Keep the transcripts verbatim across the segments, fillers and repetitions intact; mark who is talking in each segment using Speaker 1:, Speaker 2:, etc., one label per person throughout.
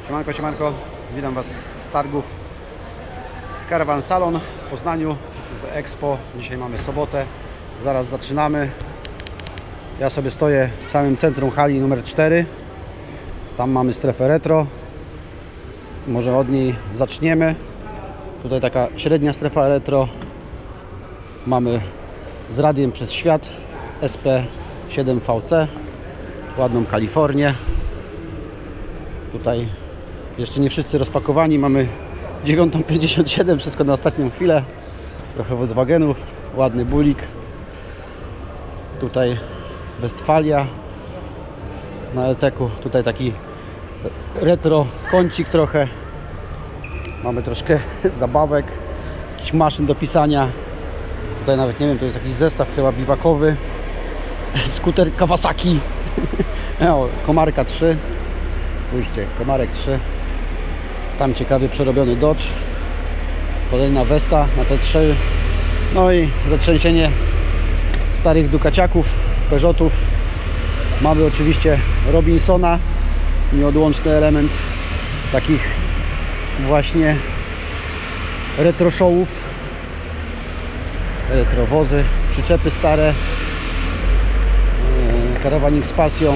Speaker 1: Siemanko, siemanko, witam Was z targów Caravan Salon w Poznaniu, w Expo. Dzisiaj mamy sobotę, zaraz zaczynamy. Ja sobie stoję w samym centrum hali numer cztery. Tam mamy strefę retro. Może od niej zaczniemy. Tutaj taka średnia strefa retro. Mamy z radiem przez świat S P siedem V C, ładną Kalifornię. Tutaj jeszcze nie wszyscy rozpakowani. Mamy dziewiątą pięćdziesiąt siedem, wszystko na ostatnią chwilę. Trochę Volkswagenów, ładny bulik. Tutaj Westfalia na L T ku. Tutaj taki retro kącik trochę. Mamy troszkę zabawek, jakichś maszyn do pisania. Tutaj nawet nie wiem, to jest jakiś zestaw chyba biwakowy. Skuter Kawasaki. O, Komarka trzy. Spójrzcie, Komarek trzy. Tam ciekawie przerobiony Dodge. Kolejna Vesta na T trzy. No i zatrzęsienie starych Ducaciaków, Peugeotów. Mamy oczywiście Robinsona. Nieodłączny element takich właśnie retro showów. Retrowozy, przyczepy stare. Caravaning z Pasją.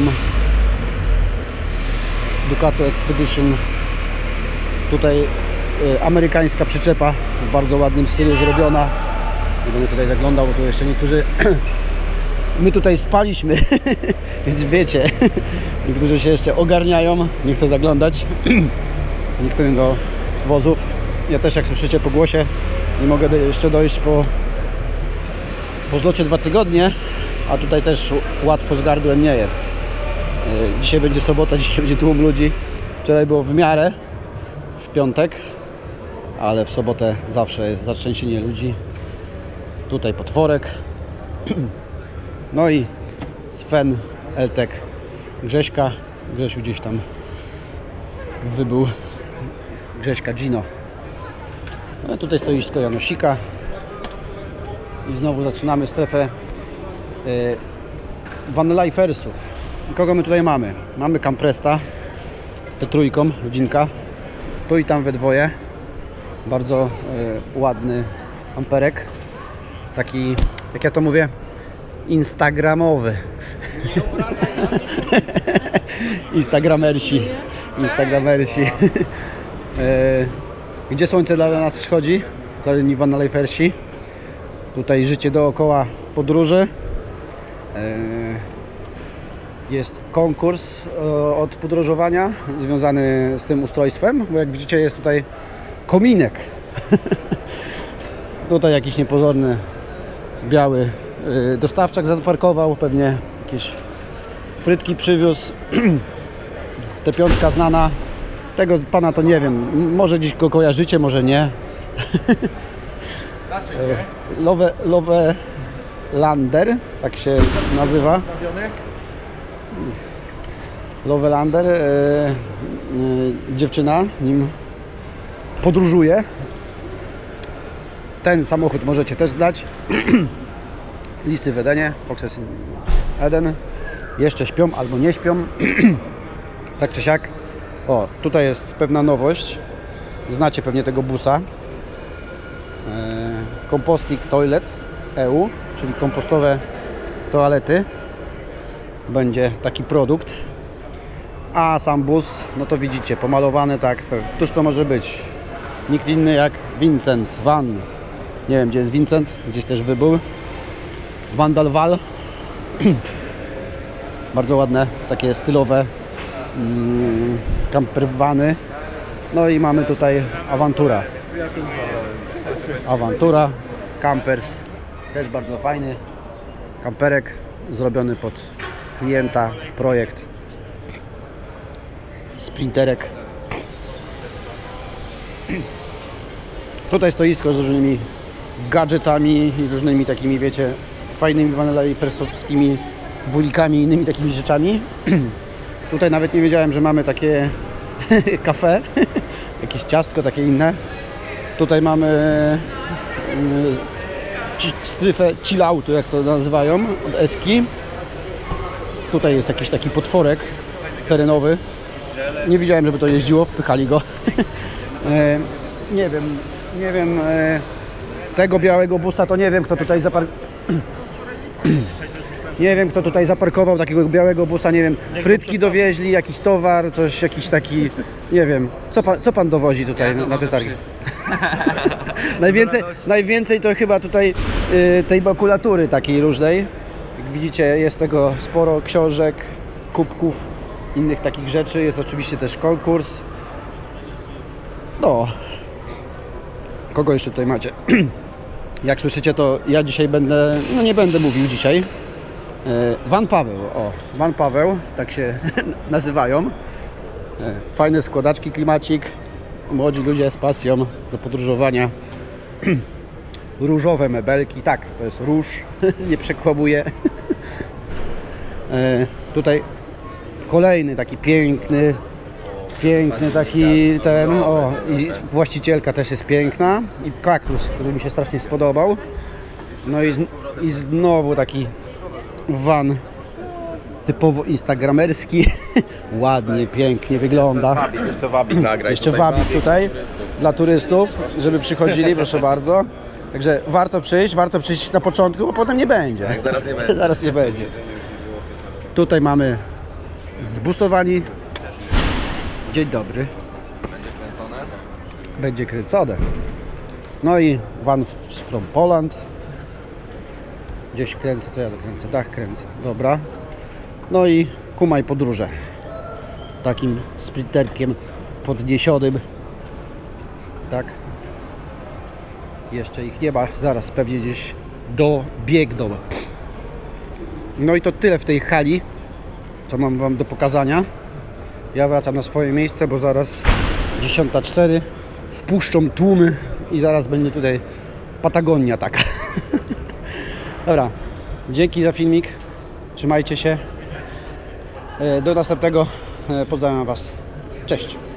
Speaker 1: Ducato Expedition. Tutaj y, amerykańska przyczepa w bardzo ładnym stylu zrobiona. Nie będę tutaj zaglądał, bo tu jeszcze niektórzy my tutaj spaliśmy więc wiecie, niektórzy się jeszcze ogarniają, nie chcę zaglądać niektórym do wozów. Ja też, jak słyszycie po głosie, nie mogę do, jeszcze dojść po po zlocie dwa tygodnie, a tutaj też łatwo z gardłem nie jest. Dzisiaj będzie sobota, dzisiaj będzie tłum ludzi. Wczoraj było w miarę, w piątek, ale w sobotę zawsze jest zatrzęsienie ludzi. Tutaj potworek. No i Sven, L T ku, Grześka. Grzesiu gdzieś tam wybył. Grześka Gino. No, tutaj stoisko Janosika. I znowu zaczynamy strefę yy, Vanlifersów. Kogo my tutaj mamy? Mamy Campresta, tę trójką, rodzinka. Tu i tam we dwoje. Bardzo y, ładny amperek. Taki, jak ja to mówię, instagramowy. Instagramersi. Instagramersi. y, Gdzie słońce dla nas wschodzi? Kolejni Vanlifersi. Tutaj życie dookoła podróży. y, Jest konkurs od podróżowania związany z tym ustrojstwem, bo jak widzicie jest tutaj kominek. Tutaj jakiś niepozorny biały dostawczak zaparkował, pewnie jakieś frytki przywiózł. Te piątka znana, tego pana to nie wiem, może gdzieś go kojarzycie, może nie. Love, Love Lander, tak się nazywa. Lovelander, e, e, dziewczyna nim podróżuje. Ten samochód możecie też znać. Listy w Edenie, Foxes Eden. Jeszcze śpią albo nie śpią. Tak czy siak. O, tutaj jest pewna nowość. Znacie pewnie tego busa. E, Composting Toilet E U, czyli kompostowe toalety. Będzie taki produkt. A sam bus, no to widzicie, pomalowany tak, to któż to może być? Nikt inny jak Vincent Van. Nie wiem, gdzie jest Vincent, gdzieś też wybył. Vandalval. Bardzo ładne, takie stylowe mm, campervany. No i mamy tutaj Avantura. Avantura, Campers. Też bardzo fajny kamperek, zrobiony pod klienta, projekt. Sprinterek. Tutaj stoisko z różnymi gadżetami i różnymi takimi, wiecie, fajnymi vanlifersowskimi bulikami i innymi takimi rzeczami. Tutaj nawet nie wiedziałem, że mamy takie kafe, jakieś ciastko, takie inne. Tutaj mamy strefę chill outu, jak to nazywają, od Eski. Tutaj jest jakiś taki potworek terenowy. Nie widziałem, żeby to jeździło, wpychali go. e, nie wiem, nie wiem, e, tego białego busa to nie wiem, kto tutaj zapar... Nie wiem, kto tutaj zaparkował takiego białego busa, nie wiem, frytki dowieźli, jakiś towar, coś, jakiś taki, nie wiem. Co pan, co pan dowozi tutaj na, na te targi? najwięcej, najwięcej to chyba tutaj y, tej makulatury takiej różnej. Jak widzicie, jest tego sporo, książek, kubków, innych takich rzeczy. Jest oczywiście też konkurs. No. Kogo jeszcze tutaj macie? Jak słyszycie, to ja dzisiaj będę, no nie będę mówił dzisiaj. Van Paweł, o, Van Paweł, tak się nazywają. Fajne składaczki, klimacik, młodzi ludzie z pasją do podróżowania. Różowe mebelki, tak, to jest róż, nie przekłamuję. Tutaj kolejny taki piękny, piękny taki ten, o, i właścicielka też jest piękna i kaktus, który mi się strasznie spodobał. No i, z, i znowu taki van typowo instagramerski. Ładnie, pięknie wygląda.
Speaker 2: Wabik, jeszcze wabik nagraj.
Speaker 1: Jeszcze wabik tutaj dla turystów, żeby przychodzili, proszę bardzo. Także warto przyjść, warto przyjść na początku, bo potem nie będzie.
Speaker 2: Tak, zaraz nie będzie.
Speaker 1: Zaraz nie będzie. Tutaj mamy zbusowani. Dzień dobry.
Speaker 2: Będzie kręcone?
Speaker 1: Będzie kręcone. No i van from Poland. Gdzieś kręcę, co ja to kręcę? Dach kręcę, dobra. No i kumaj podróże. Takim sprinterkiem podniesionym. Tak. Jeszcze ich nie ma, zaraz pewnie gdzieś dobiegną. No i to tyle w tej hali, co mam wam do pokazania. Ja wracam na swoje miejsce, bo zaraz dziesiąta cztery wpuszczą tłumy i zaraz będzie tutaj Patagonia taka. Dobra, dzięki za filmik, trzymajcie się, do następnego, pozdrawiam was, cześć.